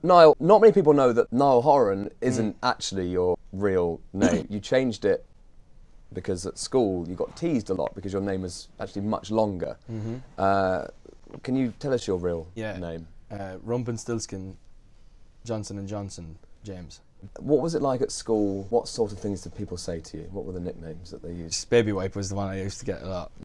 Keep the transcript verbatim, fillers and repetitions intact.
Niall, not many people know that Niall Horan isn't mm. actually your real name. You changed it because at school you got teased a lot because your name was actually much longer. Mm-hmm. uh, can you tell us your real yeah. name? Uh, Rumpelstiltskin Johnson and Johnson James. What was it like at school? What sort of things did people say to you? What were the nicknames that they used? Baby Wipe was the one I used to get a lot.